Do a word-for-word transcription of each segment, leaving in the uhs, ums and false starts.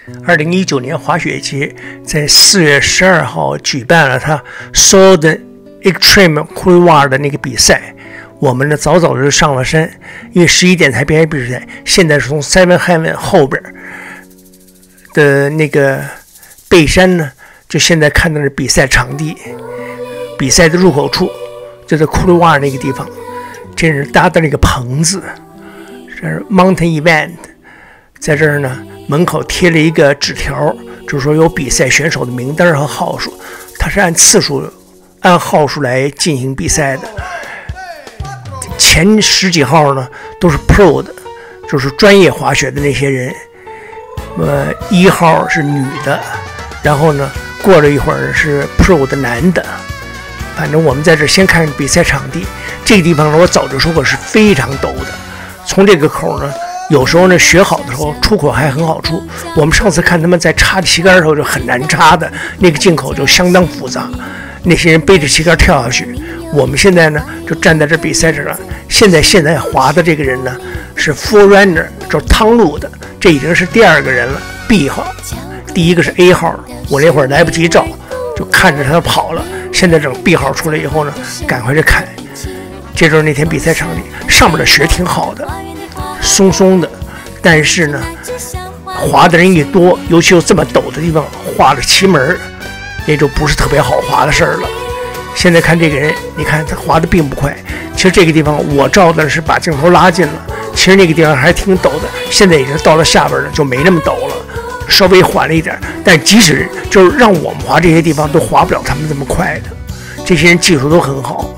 二零一九年滑雪节在四月十二号举办了他 Southern Extreme Couloir 的那个比赛。我们呢早早就上了山，因为十一点才比赛比赛。现在是从 Seven Heaven 后边的那个背山呢，就现在看到的比赛场地，比赛的入口处就在库鲁瓦那个地方，这是搭的那个棚子，这是 Mountain Event。在这儿呢，门口贴了一个纸条，就是说有比赛选手的名单和号数，它是按次数、按号数来进行比赛的。前十几号呢都是 Pro 的，就是专业滑雪的那些人。呃，一号是女的，然后呢，过了一会儿是 Pro 的男的。反正我们在这先看比赛场地，这个地方呢，我早就说过是非常陡的。从这个口呢，有时候呢雪好的时候出口还很好出。我们上次看他们在插旗杆的时候就很难插的，那个进口就相当复杂。那些人背着旗杆跳下去。我们现在呢就站在这比赛这了。现在现在滑的这个人呢是 Forerunner， 就是汤路的，这已经是第二个人了 ，B 号，第一个是 A 号。我那会儿来不及照，就看着他跑了。现在整 B 号出来以后呢，赶快去看。这就是那天比赛场地，上面的雪挺好的，松松的，但是呢，滑的人一多，尤其有这么陡的地方，滑了旗门，也就不是特别好滑的事儿了。现在看这个人，你看他滑的并不快。其实这个地方我照的是把镜头拉近了，其实那个地方还挺陡的。现在已经到了下边了，就没那么陡了，稍微缓了一点。但即使就是让我们滑这些地方，都滑不了他们这么快的。这些人技术都很好。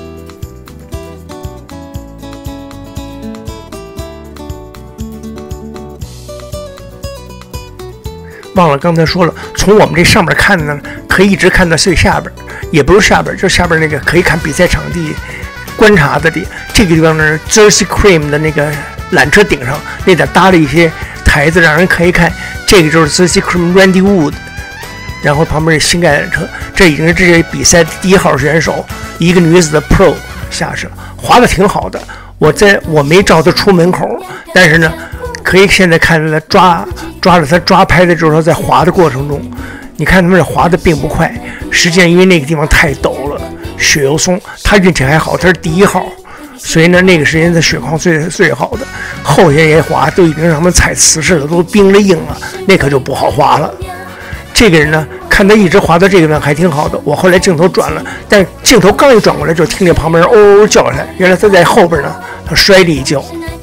忘了刚才说了，从我们这上面看呢，可以一直看到最下边，也不是下边，就下边那个可以看比赛场地观察的地。这个地方呢 ，Jersey Cream 的那个缆车顶上那点搭了一些台子，让人可以看。这个就是 Jersey Cream Randy Wood， 然后旁边是新盖缆车，这已经是这些比赛的第一号选手，一个女子的 Pro 下去了，滑的挺好的。我在我没照他出门口，但是呢。可以现在看着他抓抓着他抓拍的，就是说在滑的过程中，你看他们这滑的并不快。实际上因为那个地方太陡了，雪又松，他运气还好，他是第一号，所以呢那个时间的雪况最最好的。后些人滑都已经让他们踩瓷实了，都冰了硬了，那可就不好滑了。这个人呢，看他一直滑到这个地方还挺好的。我后来镜头转了，但镜头刚一转过来，就听见旁边人哦哦叫来，原来他在后边呢，他摔了一跤。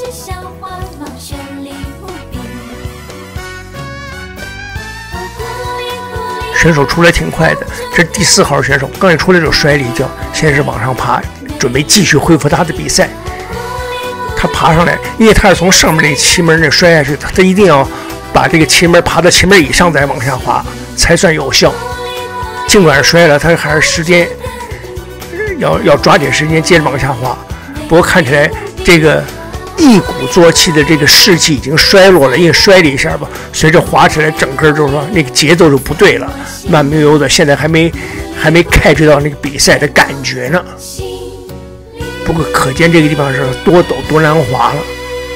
选手出来挺快的，这是第四号选手，刚一出来就摔了一跤，现在是往上爬，准备继续恢复他的比赛。他爬上来，因为他是从上面那旗门那摔下去，他一定要把这个旗门爬到旗门以上再往下滑，才算有效。尽管摔了，他还是时间要要抓紧时间接着往下滑。不过看起来这个一鼓作气的这个士气已经衰落了，因为摔了一下吧，随着滑起来，整个就是说那个节奏就不对了，慢悠悠的，现在还没还没开始到那个比赛的感觉呢。不过可见这个地方是多陡多难滑了。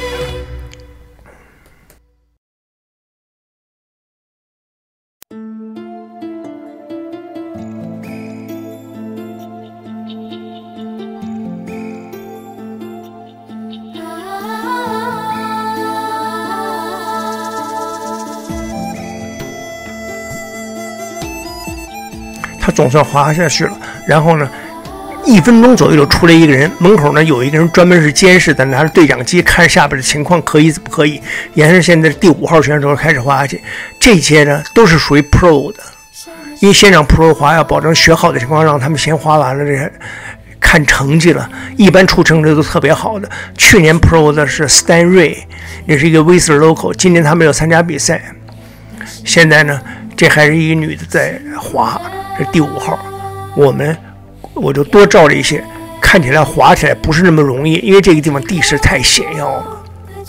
他总算滑下去了，然后呢，一分钟左右就出来一个人，门口呢有一个人专门是监视的，拿着对讲机看下边的情况可以不可以。也是现在第五号选手开始滑下去，这些呢都是属于 Pro 的，因为先让 Pro 滑，要保证学好的情况，让他们先滑完了，这些看成绩了，一般出成绩都特别好的。去年 Pro 的是 Stan Ray， 也是一个 Whistler Local， 今年他没有参加比赛。现在呢，这还是一个女的在滑。这第五号，我们我就多照了一些，看起来滑起来不是那么容易，因为这个地方地势太险要了。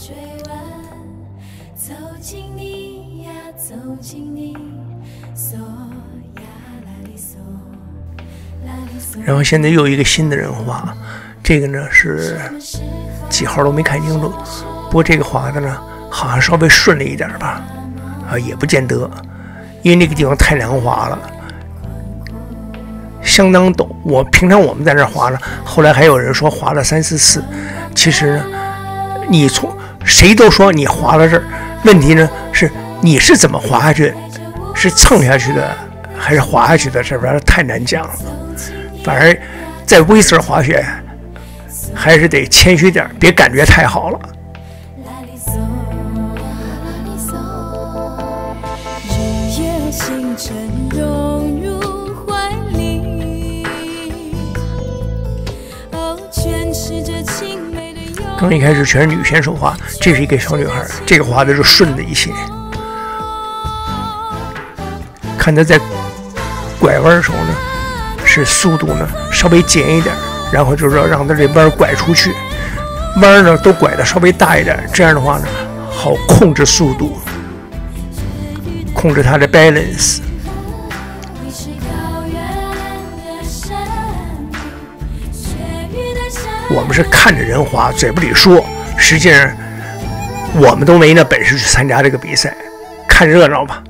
然后现在又有一个新的人滑，这个呢是几号都没看清楚，不过这个滑的呢好像稍微顺了一点吧， 啊，也不见得，因为那个地方太难滑了，相当陡。我平常我们在那儿滑呢，后来还有人说滑了三四次。其实呢，你从谁都说你滑到这儿，问题呢是你是怎么滑下去，是蹭下去的还是滑下去的，这边太难讲了。反而在威斯尔滑雪，还是得谦虚点，别感觉太好了。刚一开始全是女选手滑，这是一个小女孩，这个滑的就顺的一些。看她在拐弯的时候呢，是速度呢稍微减一点，然后就是要让她这弯拐出去，弯呢都拐的稍微大一点，这样的话呢好控制速度，控制她的 balance。我们是看着人滑，嘴巴里说，实际上我们都没那本事去参加这个比赛，看热闹吧。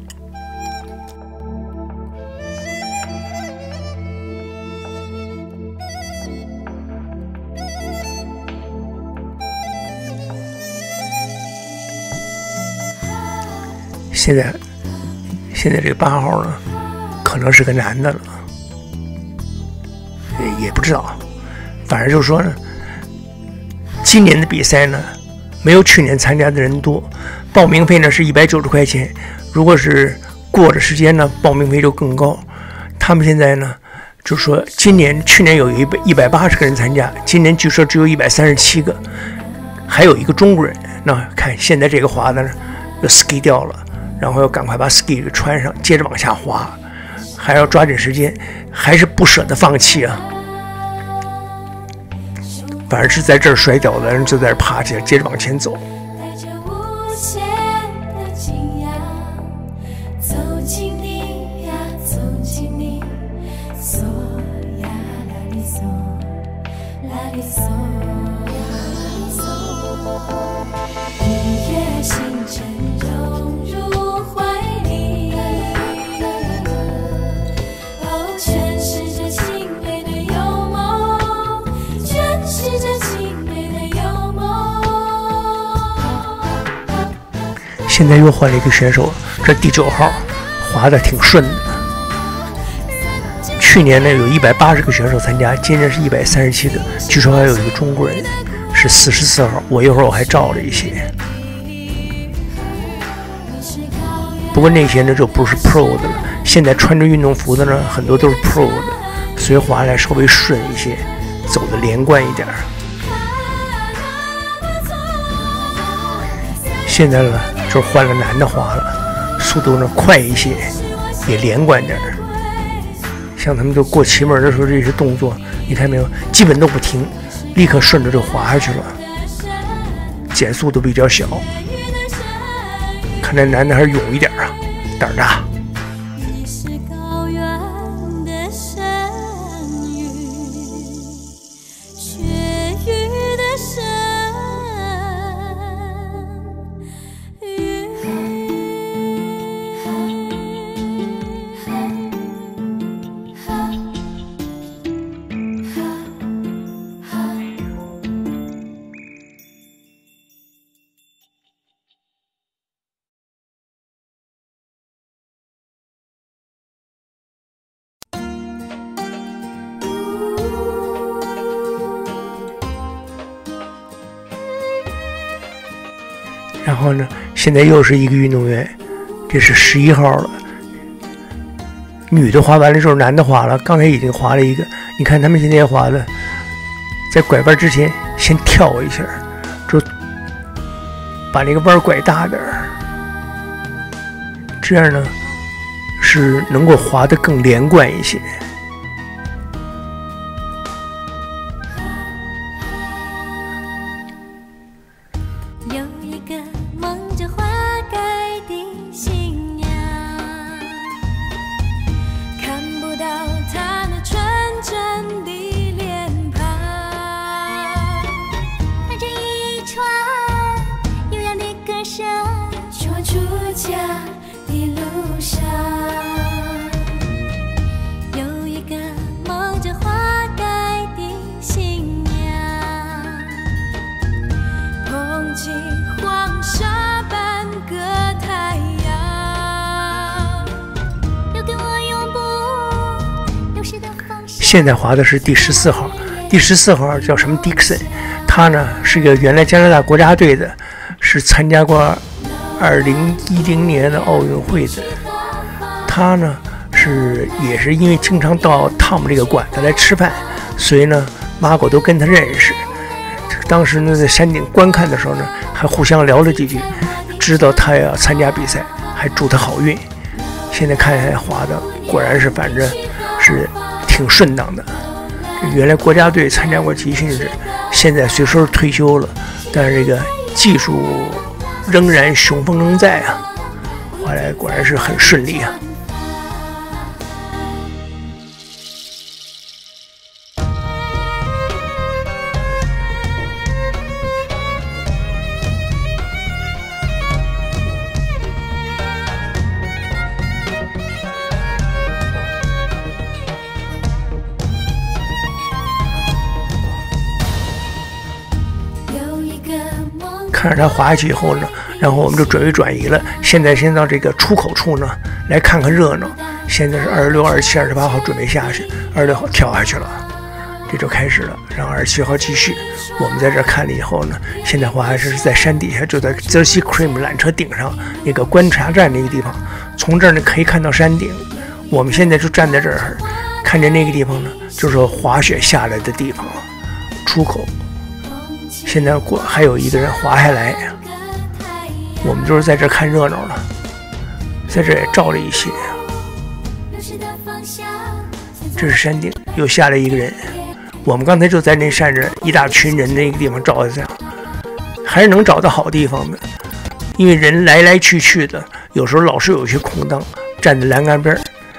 现在，现在这个八号呢，可能是个男的了，也不知道。反正就是说呢，今年的比赛呢，没有去年参加的人多，报名费呢是一百九十块钱。如果是过了时间呢，报名费就更高。他们现在呢，就说今年去年有一百一百八十个人参加，今年据说只有一百三十七个，还有一个中国人。那看现在这个滑的呢，又 ski 掉了，然后要赶快把 ski 给穿上，接着往下滑，还要抓紧时间，还是不舍得放弃啊。反而是在这儿摔倒的人就在这爬起来，接着往前走。现在又换了一个选手，这第九号滑得挺顺的。去年呢有一百八十个选手参加，今年是一百三十七个，据说还有一个中国人是四十四号。我一会儿我还照了一些，不过那些呢就不是 pro 的了。现在穿着运动服的呢，很多都是 pro 的，所以滑来稍微顺一些，走得连贯一点。现在呢就是换了男的滑了，速度呢快一些，也连贯点。像他们就过旗门的时候，这些动作你看没有，基本都不停，立刻顺着就滑下去了，减速都比较小。看来男的还是勇一点啊，胆大。然后呢，现在又是一个运动员，这是十一号了。女的滑完了之后，男的滑了，刚才已经滑了一个。你看他们现在滑的，在拐弯之前先跳一下，就把那个弯拐大点儿，这样呢是能够滑得更连贯一些。 说出家现在滑的是第十四号，第十四号叫什么 Dixon， 他呢是个原来加拿大国家队的，是参加过二零一零年的奥运会的。他呢是也是因为经常到汤姆这个馆子来吃饭，所以呢马狗都跟他认识。当时呢在山顶观看的时候呢，还互相聊了几句，知道他要参加比赛，还祝他好运。现在看起来滑的果然是反正是挺顺当的。原来国家队参加过集训制，现在虽说是退休了，但是这个技术仍然雄风仍在啊，滑来果然是很顺利啊。看着他滑下去以后呢，然后我们就准备转移了。现在先到这个出口处呢，来看看热闹。现在是二十六、二十七、二十八号准备下去，二十六号跳下去了，这就开始了。然后二十七号继续。我们在这看了以后呢，现在滑还是在山底下，就在 Jersey Cream 缆车顶上那个观察站那个地方。从这儿呢可以看到山顶。我们现在就站在这儿，看见那个地方呢，就是滑雪下来的地方了，出口。现在过还有一个人滑下来，我们就是在这看热闹了，在这也照了一些。这是山顶，又下来一个人。我们刚才就在那站着一大群人那个地方照的，这样还是能找到好地方的，因为人来来去去的，有时候老是有一些空档，站在栏杆边。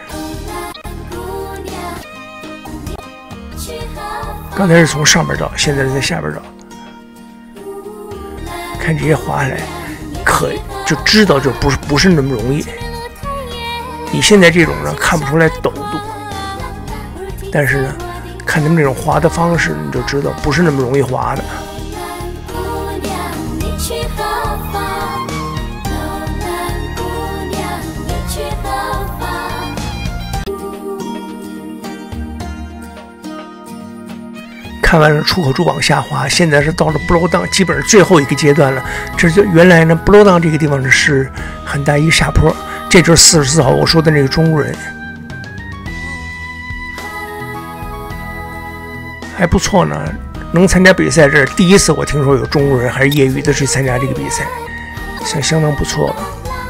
刚才是从上边照，现在是在下边照。看这些滑下来，可就知道就不是不是那么容易。你现在这种呢看不出来陡度，但是呢，看他们这种滑的方式，你就知道不是那么容易滑的。看完了出口处往下滑，现在是到了 blow down， 基本上最后一个阶段了。这就原来呢 blow down 这个地方呢是很大一个下坡，这就是四十四号我说的那个中国人，还不错呢，能参加比赛，这是第一次我听说有中国人还是业余的去参加这个比赛，相相当不错了。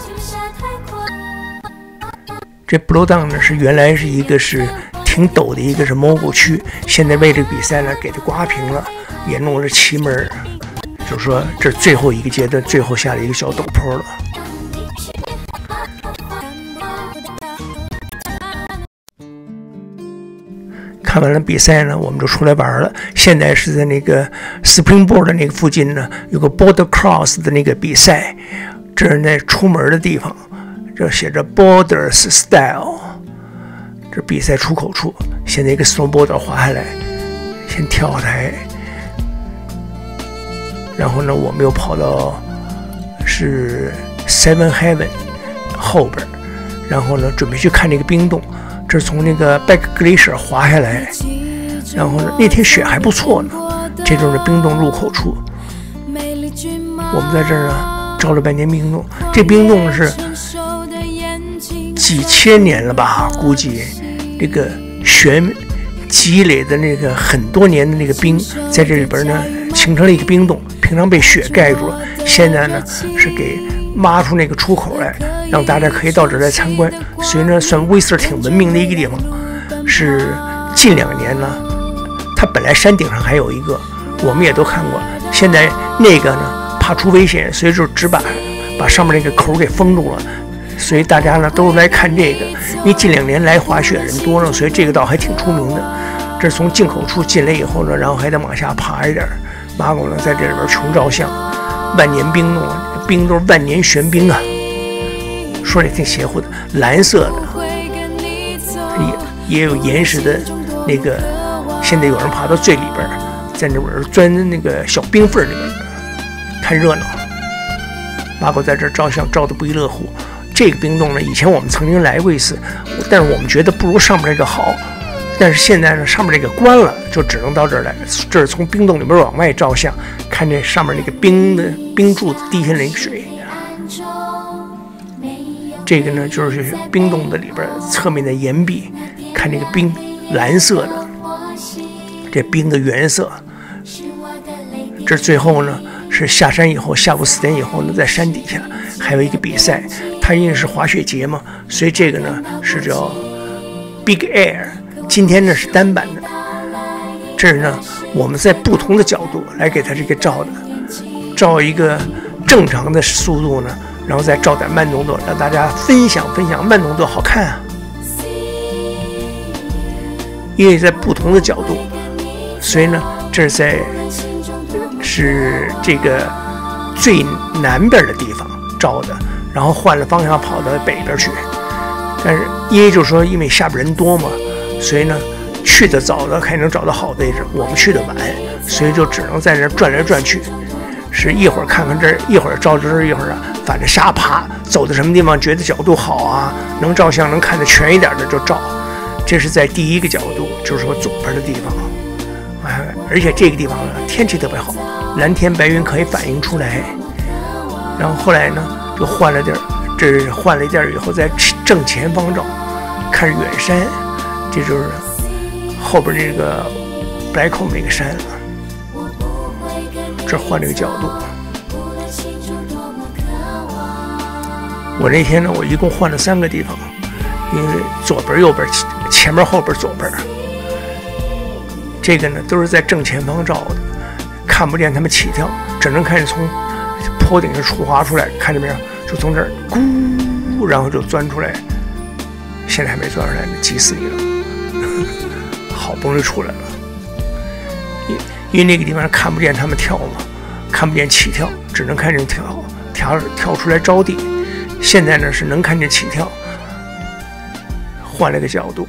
这 blow down 呢是原来是一个是挺陡的一个是蘑菇区，现在为这个比赛呢给它刮平了，也弄了七门，就是说这最后一个阶段，最后下了一个小陡坡了。看完了比赛呢，我们就出来玩了。现在是在那个 Springboard 的那个附近呢，有个 Border Cross 的那个比赛，这是那出门的地方，这写着 Borders Style。这比赛出口处，现在一个 snowboarder 滑下来，先跳台，然后呢，我们又跑到是 Seven Heaven 后边，然后呢，准备去看这个冰洞。这是从那个 Back Glacier 滑下来，然后呢，那天雪还不错呢。这就是冰洞入口处，我们在这儿呢照了半天冰洞。这冰洞是几千年了吧，估计。这个雪积累的那个很多年的那个冰，在这里边呢形成了一个冰洞，平常被雪盖住了，现在呢是给挖出那个出口来，让大家可以到这儿来参观。所以呢，算威斯尔挺文明的一个地方。是近两年呢，它本来山顶上还有一个，我们也都看过，现在那个呢怕出危险，所以就只把把上面那个口给封住了。所以大家呢都来看这个，因为近两年来滑雪人多了，所以这个道还挺出名的。这是从进口处进来以后呢，然后还得往下爬一点。马狗呢在这里边穷照相，万年冰洞，冰都是万年玄冰啊，说的挺邪乎的，蓝色的，也也有岩石的那个。现在有人爬到最里边，在那边钻那个小冰缝里边看热闹。马狗在这照相照得不亦乐乎。这个冰洞呢，以前我们曾经来过一次，但是我们觉得不如上面这个好。 但是现在呢，上面这个关了，就只能到这儿来。这是从冰洞里面往外照相，看见上面那个冰的冰柱子滴下来那个水。这个呢，就是冰洞的里边侧面的岩壁，看这个冰蓝色的，这冰的原色。这最后呢是下山以后，下午四点以后呢，在山底下还有一个比赛。它因为是滑雪节嘛，所以这个呢是叫 Big Air。今天呢是单板的。这儿呢，我们在不同的角度来给它这个照的，照一个正常的速度呢，然后再照点慢动作，让大家分享分享慢动作好看啊。因为在不同的角度，所以呢，这是在是这个最南边的地方照的，然后换了方向跑到北边去。但是因为就是说，因为下边人多嘛，所以呢，去的早的还能找到好位置，我们去的晚，所以就只能在那转来转去。是一会儿看看这儿，一会儿照这儿，一会儿啊，反正瞎爬，走到什么地方觉得角度好啊，能照相能看得全一点的就照。这是在第一个角度，就是说左边的地方，哎，而且这个地方呢天气特别好，蓝天白云可以反映出来。然后后来呢就换了地儿，这是换了地儿以后，在正前方照，看着远山，这就是后边那个白孔那个山了。这换这个角度，我那天呢，我一共换了三个地方，因为左边、右边、前面、后边、左边，这个呢都是在正前方照的，看不见他们起跳，只能看见从坡顶上出滑出来，看见没有？就从这儿咕，然后就钻出来，现在还没钻出来呢，急死你了，好不容易出来了。因为那个地方看不见他们跳嘛，看不见起跳，只能看见跳跳跳出来着地。现在呢是能看见起跳，换了个角度。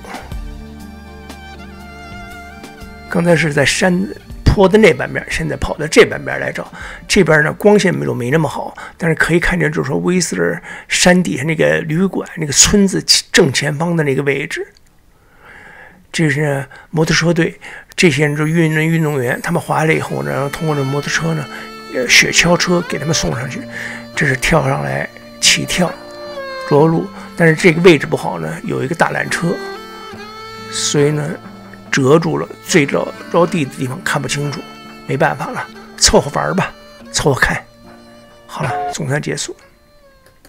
刚才是在山坡的那半边，现在跑到这半边来照。这边呢光线就没那么好，但是可以看见，就是说威斯勒山底下那个旅馆那个村子正前方的那个位置。这是摩托车队，这些人就运动运动员，他们滑了以后呢，然后通过这摩托车呢，呃，雪橇车给他们送上去。这是跳上来起跳着陆，但是这个位置不好呢，有一个大缆车，所以呢遮住了，最着着地的地方看不清楚，没办法了，凑合玩吧，凑合看。好了，总算结束。